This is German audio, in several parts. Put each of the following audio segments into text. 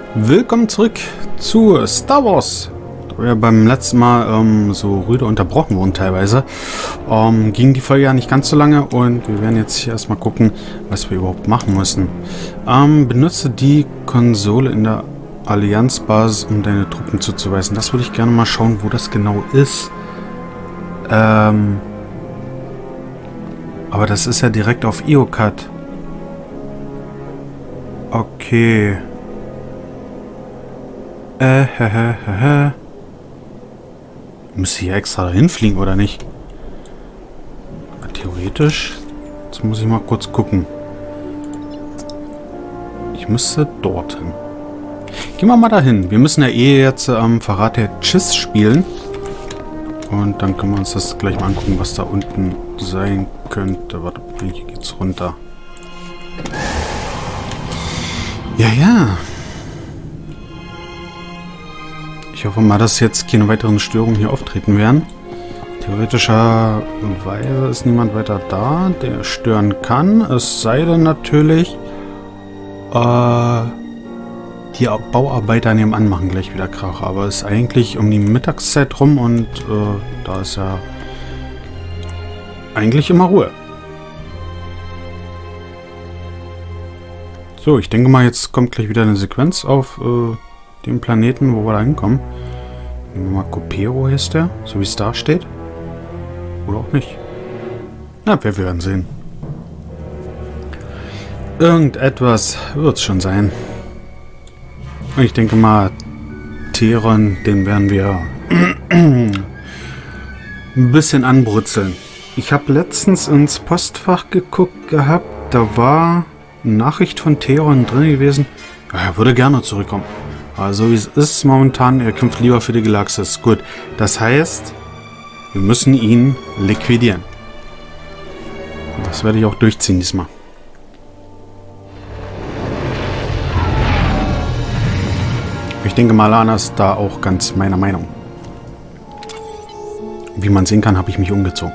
Willkommen zurück zu Star Wars. Da wir beim letzten Mal so rüde unterbrochen wurden teilweise, ging die Folge ja nicht ganz so lange und wir werden jetzt hier erstmal gucken, was wir überhaupt machen müssen. Benutze die Konsole in der Allianzbasis, um deine Truppen zuzuweisen. Das würde ich gerne mal schauen, wo das genau ist. Aber das ist ja direkt auf Iokat. Okay. Muss ich hier extra dahin fliegen, oder nicht? Theoretisch. Jetzt muss ich mal kurz gucken. Ich müsste dorthin. Gehen wir mal dahin. Wir müssen ja eh jetzt Verrat der Chiss spielen. Und dann können wir uns das gleich mal angucken, was da unten sein könnte. Warte, hier geht's runter. Ja. Ich hoffe mal, dass jetzt keine weiteren Störungen hier auftreten werden. Theoretischerweise ist niemand weiter da, der stören kann. Es sei denn natürlich, die Bauarbeiter nebenan machen gleich wieder Krach. Aber es ist eigentlich um die Mittagszeit rum und da ist ja eigentlich immer Ruhe. So, ich denke mal, jetzt kommt gleich wieder eine Sequenz auf dem Planeten, wo wir da hinkommen. Nehmen wir mal Copero, heißt der, so wie es da steht. Oder auch nicht. Na, wir werden sehen. Irgendetwas wird es schon sein. Und ich denke mal, Theron, den werden wir ein bisschen anbrutzeln. Ich habe letztens ins Postfach geguckt gehabt, da war eine Nachricht von Theron drin gewesen. Er würde gerne zurückkommen. Aber so wie es ist momentan, er kämpft lieber für die Galaxis. Gut, das heißt, wir müssen ihn liquidieren. Und das werde ich auch durchziehen diesmal. Ich denke mal, Lana ist da auch ganz meiner Meinung. Wie man sehen kann, habe ich mich umgezogen.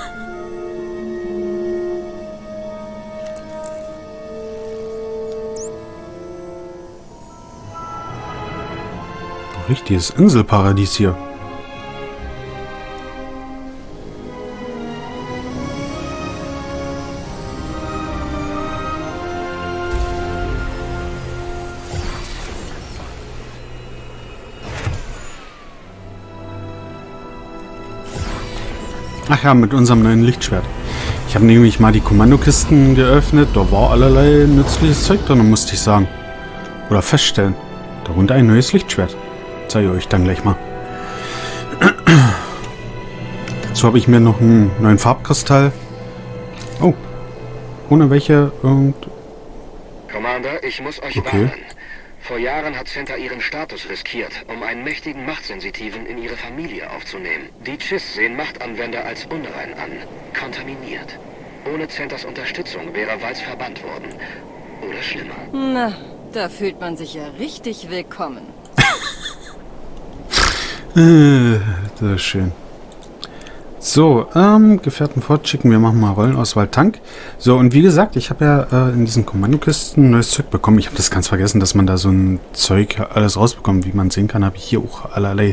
Richtiges Inselparadies hier. Ach ja, mit unserem neuen Lichtschwert. Ich habe nämlich mal die Kommandokisten geöffnet. Da war allerlei nützliches Zeug drin, musste ich sagen. Oder feststellen. Darunter ein neues Lichtschwert. Zeige ich euch dann gleich mal. So habe ich mir noch einen neuen Farbkristall. Oh. Ohne welche Commander, ich muss euch warnen. Vor Jahren hat Centa ihren Status riskiert, um einen mächtigen Machtsensitiven in ihre Familie aufzunehmen. Die Chiss sehen Machtanwender als unrein an. Kontaminiert. Ohne Centas Unterstützung wäre Weiß verbannt worden. Oder schlimmer. Na, da fühlt man sich ja richtig willkommen. Das ist schön. So, Gefährten fortschicken. Wir machen mal Rollenauswahl Tank. So, und wie gesagt, ich habe ja in diesen Kommandokisten neues Zeug bekommen. Ich habe das ganz vergessen, dass man da so ein Zeug alles rausbekommt. Wie man sehen kann, habe ich hier auch allerlei,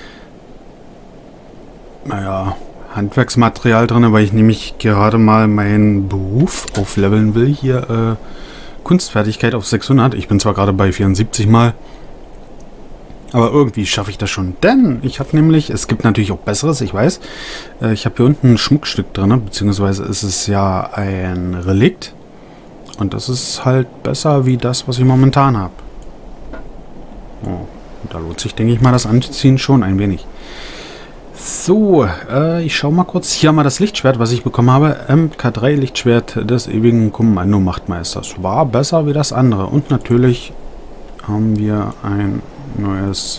naja, Handwerksmaterial drin, weil ich nämlich gerade mal meinen Beruf aufleveln will. Hier Kunstfertigkeit auf 600. Ich bin zwar gerade bei 74 mal. Aber irgendwie schaffe ich das schon. Denn ich habe nämlich, es gibt natürlich auch Besseres, ich weiß. Ich habe hier unten ein Schmuckstück drin, beziehungsweise ist es ja ein Relikt. Und das ist halt besser wie das, was ich momentan habe. Oh, da lohnt sich, denke ich mal, das Anziehen schon ein wenig. So, ich schaue mal kurz. Hier haben wir das Lichtschwert, was ich bekommen habe. MK3 Lichtschwert des ewigen Kommandomachtmeisters. War besser wie das andere. Und natürlich haben wir ein neues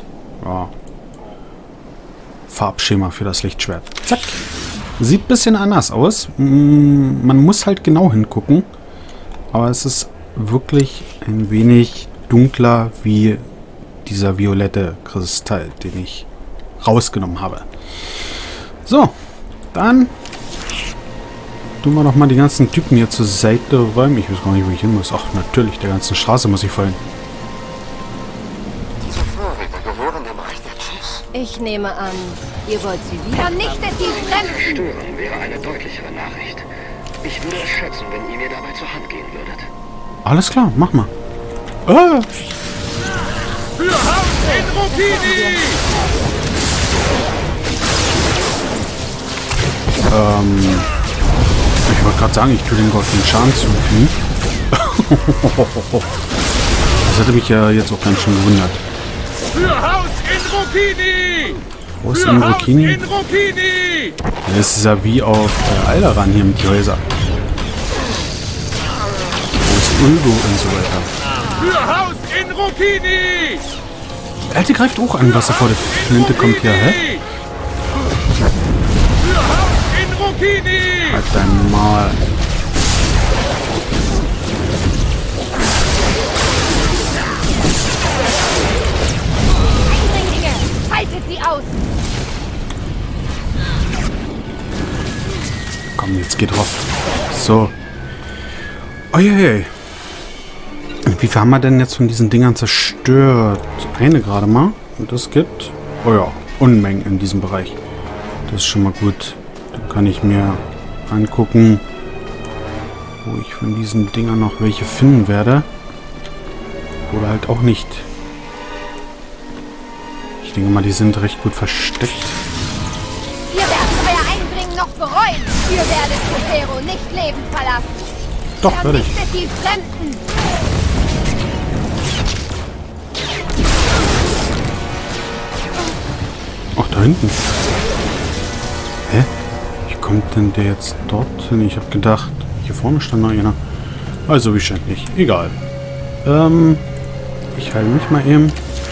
Farbschema für das Lichtschwert. Zack. Sieht ein bisschen anders aus. Man muss halt genau hingucken. Aber es ist wirklich ein wenig dunkler wie dieser violette Kristall, den ich rausgenommen habe. So, dann tun wir noch mal die ganzen Typen hier zur Seite räumen. Ich weiß gar nicht, wo ich hin muss. Ach, natürlich, der ganzen Straße muss ich folgen. Ich nehme an, ihr wollt sie wieder. Vernichtet die Fremden! Zerstören wäre eine deutlichere Nachricht. Ich würde es schätzen, wenn ihr mir dabei zur Hand gehen würdet. Alles klar, mach mal. Ah! Für Haus Enrokini! Ich wollte gerade sagen, ich tue dem Gott den Schaden zufügen. Das hätte mich ja jetzt auch ganz schön gewundert. Für Haus Enrokini! Wo ist Enrokini? Enrokini! Das ist ja wie auf Alderan hier mit die Häuser. Wo ist Ulgo und so weiter. Für Haus Enrokini! Der Alte greift auch an, was er vor der Flinte kommt hier, hä? Für Haus Enrokini! Halt dein Maul. Eindringlinge! Haltet sie aus! Komm, jetzt geht drauf. So. Uiuiui. Wie viel haben wir denn jetzt von diesen Dingern zerstört? Eine gerade mal. Und das gibt, oh ja, Unmengen in diesem Bereich. Das ist schon mal gut. Dann kann ich mir angucken, wo ich von diesen Dingern noch welche finden werde. Oder halt auch nicht. Ich denke mal, die sind recht gut versteckt. Ihr werdet euer Eindringen noch bereuen! Ihr werdet Copero nicht lebend verlassen! Doch, werde ich. Vernichtet die Fremden! Ach, da hinten. Hä? Wie kommt denn der jetzt dorthin? Ich habe gedacht, hier vorne stand noch einer. Also, wie scheint nicht. Egal. Ich heile mich mal eben.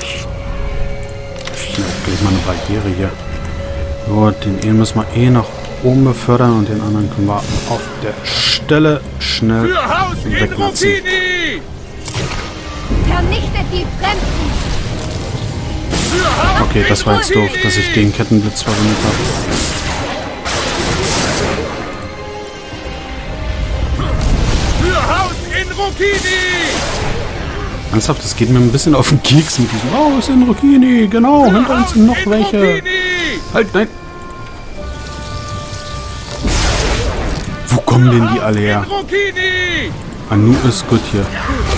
Ja, gleich mal eine Barriere hier. So, den einen müssen wir eh nach oben befördern und den anderen können wir auf der Stelle schnell Für Haus wegnutzen. Enrokini! Vernichtet die Fremden! Für Haus Okay, das war jetzt doof, dass ich den Kettenblitz verwendet habe. Für Haus Enrokini! Ernsthaft, das geht mir ein bisschen auf den Keks mit diesem. Oh, ist Enrokini, genau, hinter uns sind noch welche. Enrokini! Halt, nein. Wo kommen denn die alle her? Enrokini! Anu ist gut hier.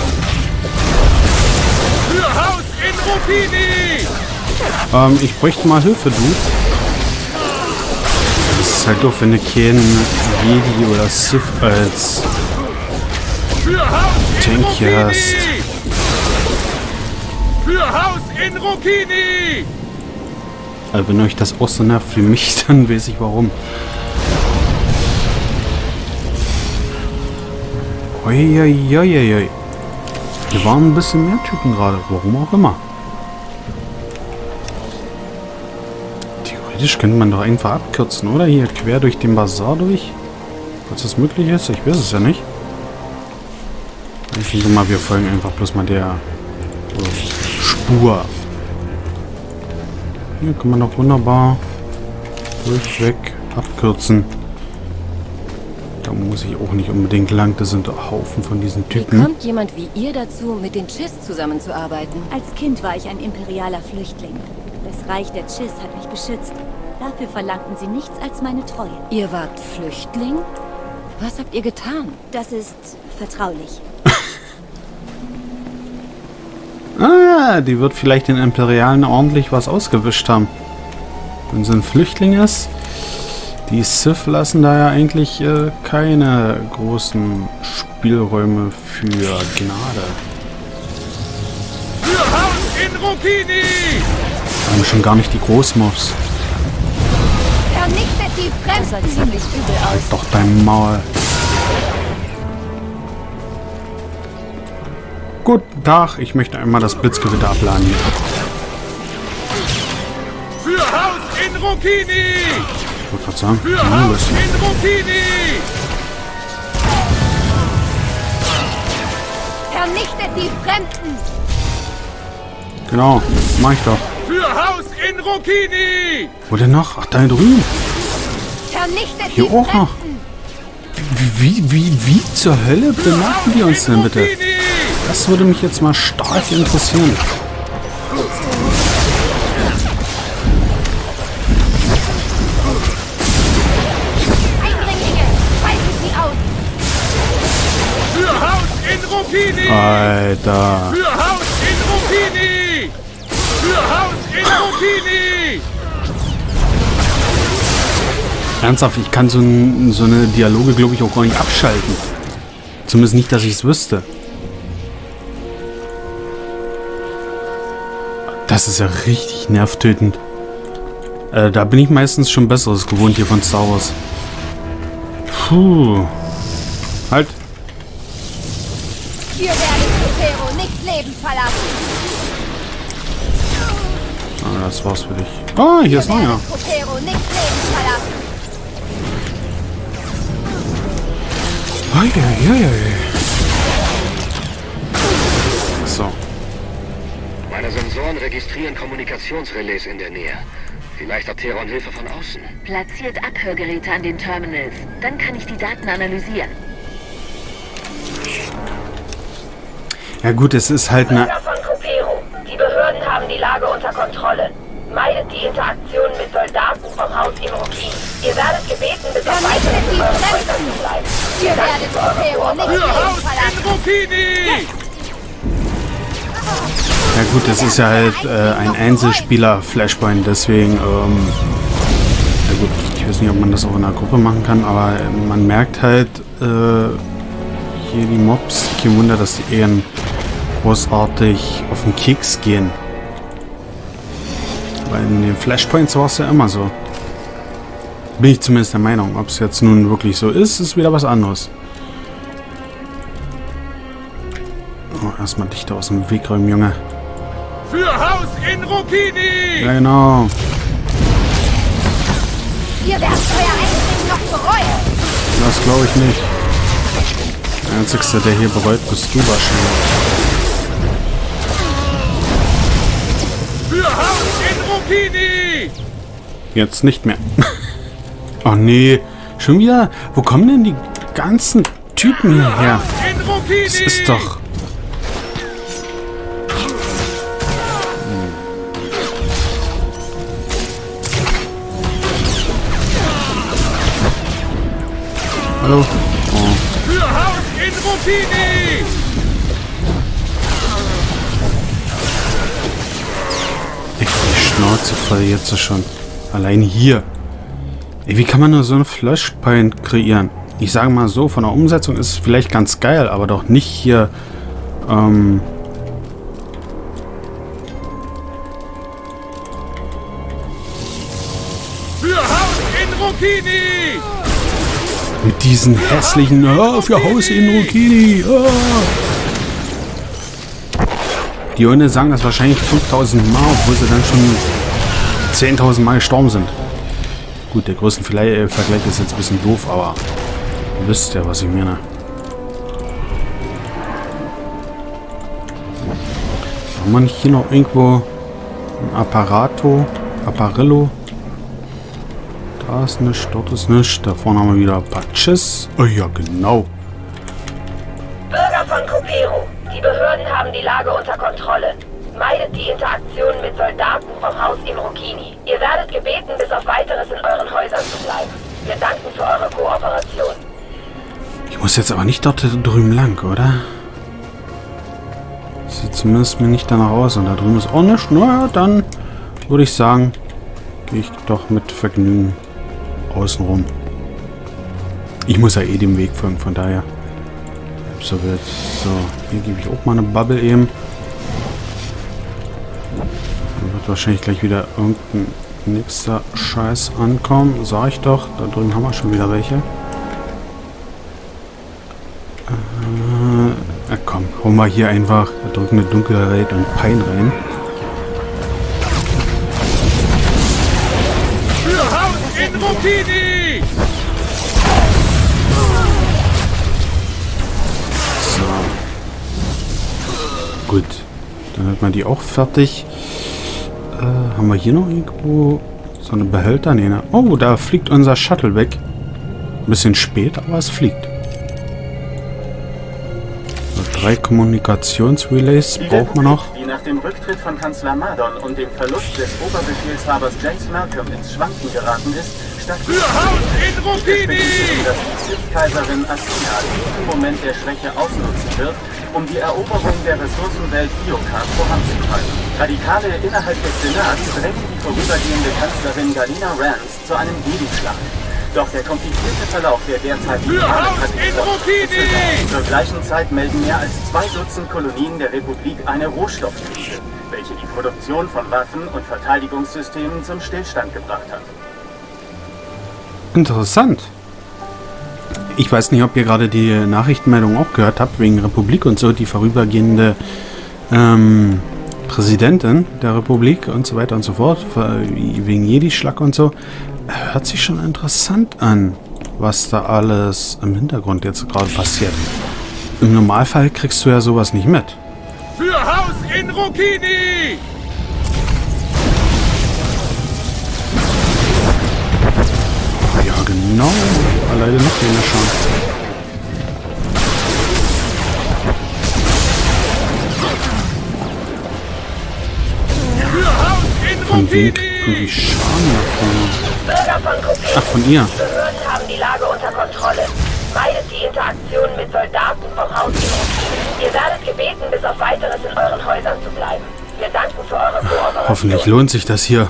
Für Haus Enrokini! Ich bräuchte mal Hilfe, du. Das ist halt doof, wenn du keinen Jedi oder Sith als Für Haus Tank hier hast. Enrokini! Für Haus Enrokini! Also wenn euch das auch so nervt wie mich, dann weiß ich warum. Uiuiuiui. Hier waren ein bisschen mehr Typen gerade, warum auch immer. Theoretisch könnte man doch einfach abkürzen, oder? Hier quer durch den Bazar durch. Falls das möglich ist, ich weiß es ja nicht. Ich denke mal, wir folgen einfach bloß mal der Spur. Hier kann man doch wunderbar durchweg abkürzen. Da muss ich auch nicht unbedingt lang. Das sind doch Haufen von diesen Wie Typen. kommt jemand wie ihr dazu, mit den Chiss zusammenzuarbeiten? Als Kind war ich ein imperialer Flüchtling. Das Reich der Chiss hat mich beschützt. Dafür verlangten sie nichts als meine Treue. Ihr wart Flüchtling? Was habt ihr getan? Das ist vertraulich. Ah, die wird vielleicht den Imperialen ordentlich was ausgewischt haben. Wenn sie ein Flüchtling ist. Die Sith lassen da ja eigentlich keine großen Spielräume für Gnade. Für Haus Enrokini! Vor allem schon gar nicht die Großmobs. Vernichtet die Das sah Fremden! ziemlich übel Halt aus. doch dein Maul. Guten Tag, ich möchte einmal das Blitzgewitter abladen. Für Haus Enrokini! Ich wollte gerade sagen, Für ja, Haus das- Enrokini! Vernichtet die Fremden! genau, mach ich doch. Für Haus Enrokini! Wo denn noch? Ach, da drüben. Vernichtet Hier die auch noch. Fremden! Wie zur Hölle bemerken die uns denn bitte? Enrokini! Das würde mich jetzt mal stark interessieren. Alter. Für Haus in Rukini! Für Haus in Rukini! Ernsthaft, ich kann so eine Dialoge, glaube ich, auch gar nicht abschalten. Zumindest nicht, dass ich es wüsste. Das ist ja richtig nervtötend. Da bin ich meistens schon Besseres gewohnt hier von Star Wars. Puh. Halt. Ihr werdet Copero nicht lebend verlassen. Ah, das war's für dich. Ah, hier ist noch einer. Copero nicht lebend verlassen. So. Meine Sensoren registrieren Kommunikationsrelais in der Nähe. Vielleicht hat Theron Hilfe von außen. Platziert Abhörgeräte an den Terminals. Dann kann ich die Daten analysieren. Ja gut, es ist halt eine... Bürger von Copero. Die Behörden haben die Lage unter Kontrolle. Meidet die Interaktion mit Soldaten vom Haus in Rukini. Ihr werdet gebeten, bis auf weiteres in euren Häusern zu bleiben. Ihr werdet Copero nicht Für lebend Haus in verlassen. Rukini! Ja gut, das ist ja halt ein Einzelspieler-Flashpoint, deswegen, ja gut, ich weiß nicht, ob man das auch in einer Gruppe machen kann, aber man merkt halt, hier die Mobs, kein Wunder, dass die eher großartig auf den Keks gehen. Weil in den Flashpoints war es ja immer so. Bin ich zumindest der Meinung. Ob es jetzt nun wirklich so ist, ist wieder was anderes. Oh, erstmal dich da aus dem Weg räumen, Junge. Für Haus in Rukini! Ja, genau. Ihr werdet euer Eindringen noch bereuen. Das glaube ich nicht. Der Einzige, der hier bereut, bist du wahrscheinlich. Für Haus in Rukini! Jetzt nicht mehr. Oh nee. Schon wieder? Wo kommen denn die ganzen Typen hierher? In Rukini! Das ist doch... Hallo? Oh. Für Haus in Rukini! Ich hab die Schnauze voll jetzt schon. Allein hier. Ey, wie kann man nur so einen Flashpoint kreieren? Ich sage mal so, von der Umsetzung ist es vielleicht ganz geil, aber doch nicht hier, Für Haus in Rukini! mit diesen hässlichen, für Haus in Rukini. Die Hunde sagen das wahrscheinlich 5000 Mal, obwohl sie dann schon 10.000 Mal gestorben sind. Gut, der Größenvergleich ist jetzt ein bisschen doof, aber ihr wisst ja, was ich meine. Haben wir nicht hier noch irgendwo ein Apparillo? Da ist nichts, dort ist nichts. Da vorne haben wir wieder Patches. Oh ja, genau. Bürger von Copero. Die Behörden haben die Lage unter Kontrolle. Meidet die Interaktion mit Soldaten vom Haus in Rukini. Ihr werdet gebeten, bis auf weiteres in euren Häusern zu bleiben. Wir danken für eure Kooperation. Ich muss jetzt aber nicht dort drüben lang, oder? Sieht zumindest mir nicht danach aus. Und da drüben ist auch nichts. Naja, dann würde ich sagen, gehe ich doch mit Vergnügen außenrum. Ich muss ja eh dem Weg folgen, von daher. So wird. So, hier gebe ich auch mal eine Bubble eben. Dann wird wahrscheinlich gleich wieder irgendein nächster Scheiß ankommen. Sag ich doch. Da drüben haben wir schon wieder welche. Komm, hauen wir hier einfach erdrückende Dunkelheit und Pein rein. Für Haus in Rukini! So. Gut. Dann hat man die auch fertig. Haben wir hier noch irgendwo so eine Behälter? Nee, ne? Oh, da fliegt unser Shuttle weg. Ein bisschen spät, aber es fliegt. 3 Kommunikationsrelays braucht man noch. Die nach dem Rücktritt von Kanzler Madon und dem Verlust des Oberbefehlshabers James Malcolm ins Schwanken geraten ist, Für Haus in Rukini! dass die Kaiserin Asina diesen Moment der Schwäche ausnutzen wird, um die Eroberung der Ressourcenwelt Ioka voranzutreiben. Radikale innerhalb des Senats drängen die vorübergehende Kanzlerin Galina Rance zu einem Gegenschlag. Doch der komplizierte Verlauf der derzeitigen Zur gleichen Zeit melden mehr als 2 Dutzend Kolonien der Republik eine Rohstoffkrise, welche die Produktion von Waffen und Verteidigungssystemen zum Stillstand gebracht hat. Interessant. Ich weiß nicht, ob ihr gerade die Nachrichtenmeldung auch gehört habt, wegen Republik und so, die vorübergehende Präsidentin der Republik und so weiter und so fort, wegen Jedi-Schlag und so. Hört sich schon interessant an, was da alles im Hintergrund jetzt gerade passiert. Im Normalfall kriegst du ja sowas nicht mit. Für Haus in Rukini! Ja, genau. Leider noch eine Chance. Von wem kriegen die Schaden davon? Bürger von Kupé. Ach, von ihr. Die Behörden haben die Lage unter Kontrolle. Meidet die Interaktion mit Soldaten vom Haus in Rukini. Ihr werdet gebeten, bis auf Weiteres in euren Häusern zu bleiben. Wir danken für eure Kooperation. Hoffentlich lohnt sich das hier.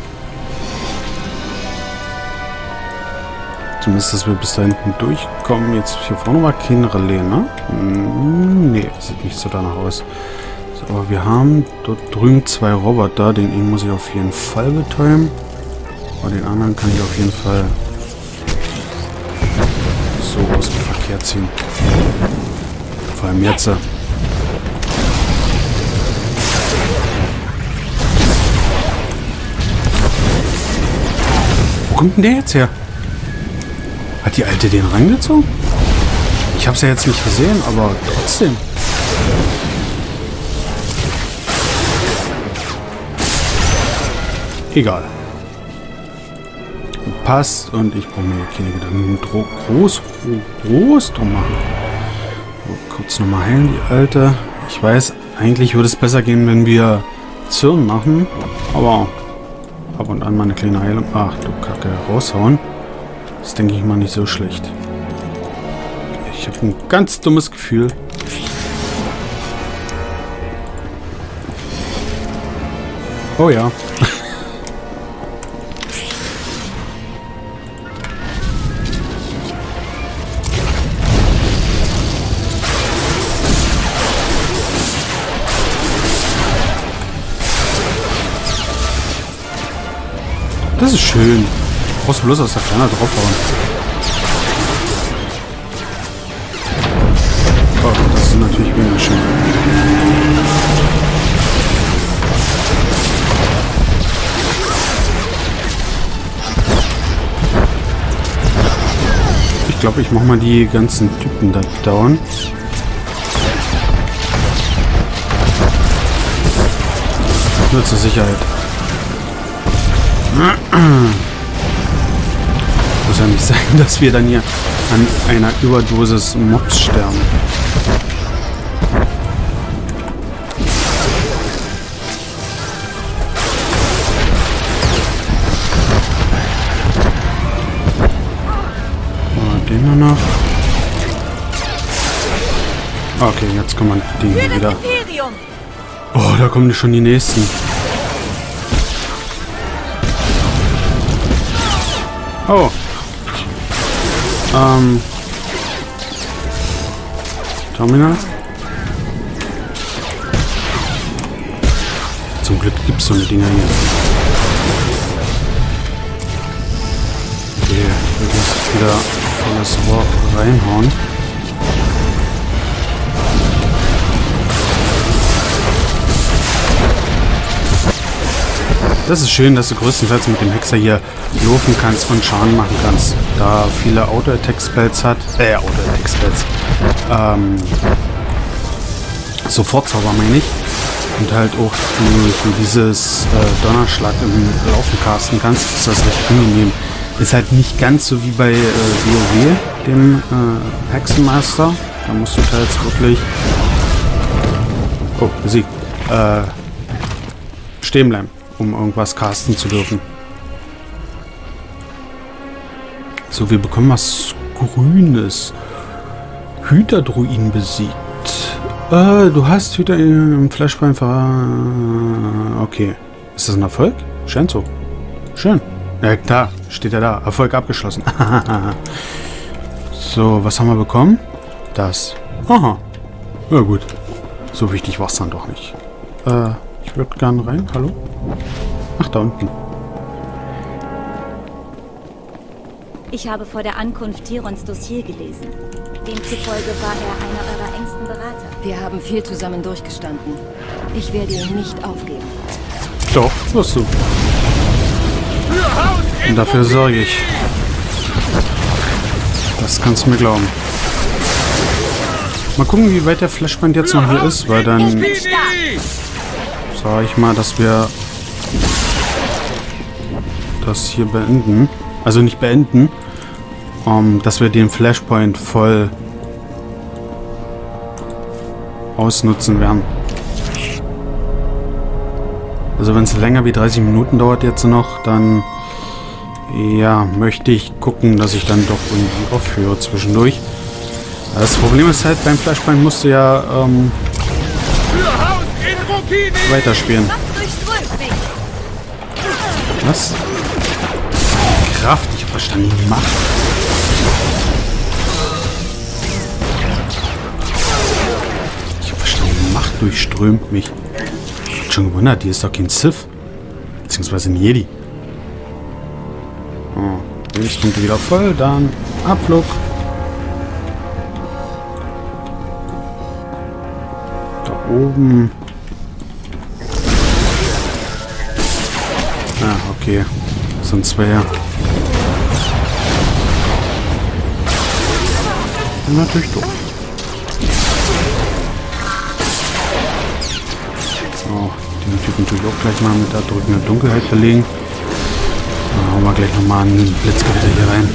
Zumindest, dass wir bis da hinten durchkommen. Jetzt hier vorne war kein Relais, ne? Nee, sieht nicht so danach aus. So, aber wir haben dort drüben 2 Roboter. Den einen muss ich auf jeden Fall betäuben. Aber den anderen kann ich auf jeden Fall so aus dem Verkehr ziehen. Vor allem jetzt. Wo kommt denn der jetzt her? Hat die Alte den rangezogen? Ich habe es ja jetzt nicht gesehen, aber trotzdem. Egal. Passt und ich brauche mir keine Gedanken groß drum machen. So, kurz nochmal heilen, die Alte. Ich weiß, eigentlich würde es besser gehen, wenn wir Zirn machen, aber ab und an mal eine kleine Heilung. Ach du Kacke, raushauen. Das denke ich mal nicht so schlecht. Ich habe ein ganz dummes Gefühl. Oh ja. Das ist schön. Du brauchst bloß aus der Ferne draufhauen. Oh, das ist natürlich weniger schön. Ich glaube, ich mache mal die ganzen Typen da down. Nur zur Sicherheit. Muss ja nicht sein, dass wir dann hier an einer Überdosis Mobs sterben. Den nur noch. Okay, jetzt kann man den hier wieder. Oh, da kommen schon die nächsten. Oh. Terminal. Zum Glück gibt es so eine Dinger hier. Okay, wir müssen wieder volles Rohr reinhauen. Das ist schön, dass du größtenteils mit dem Hexer hier laufen kannst und Schaden machen kannst. Da viele Auto-Attack-Spells hat. Auto-Attack-Spells. Sofortzauber meine ich. Und halt auch du dieses Donnerschlag im Laufen casten kannst. Ist das recht angenehm. Ist halt nicht ganz so wie bei WoW, dem Hexenmeister. Da musst du teils wirklich... Oh, besiegt. Stehen bleiben, um irgendwas casten zu dürfen. So, wir bekommen was Grünes. Hüterdruiden besiegt. Du hast wieder im Flashpoint okay. Ist das ein Erfolg? Scheint so. Schön. Ja, klar. Steht ja da. Erfolg abgeschlossen. So, was haben wir bekommen? Das. Aha. Ja gut. So wichtig war es dann doch nicht. Ich würde gerne rein. Hallo? Ach, da unten. Ich habe vor der Ankunft Tirons Dossier gelesen. Demzufolge war er einer eurer engsten Berater. Wir haben viel zusammen durchgestanden. Ich werde ihn nicht aufgeben. Doch, wirst du. Und dafür sorge ich. Das kannst du mir glauben. Mal gucken, wie weit der Flashpoint jetzt noch hier ist, weil dann sage ich mal, dass wir das hier beenden. Also nicht beenden, dass wir den Flashpoint voll ausnutzen werden. Also wenn es länger wie 30 Minuten dauert jetzt noch, dann ja, möchte ich gucken, dass ich dann doch irgendwie aufhöre zwischendurch. Das Problem ist halt, beim Flashpoint musst du ja weiterspielen. Was? Kraft, ich habe verstanden, die Macht. Ich habe verstanden, die Macht durchströmt mich. Ich hab schon gewundert, die ist doch kein Sith. Beziehungsweise ein Jedi. Oh, Lebenspunkte wieder voll, dann Abflug. Da oben. Ah, okay. Das sind zwei. Natürlich doof. So, den Typen natürlich auch gleich mal mit der drückenden Dunkelheit belegen. Dann hauen wir gleich nochmal einen Blitzgewitter hier rein.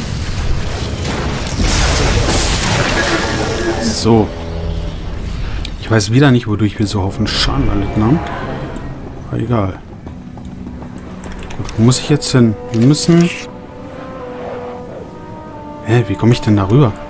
So. Ich weiß wieder nicht, wodurch wir so Haufen Schaden erlitten haben. Aber egal. Gut, wo muss ich jetzt hin? Wir müssen... Hä, wie komme ich denn da rüber?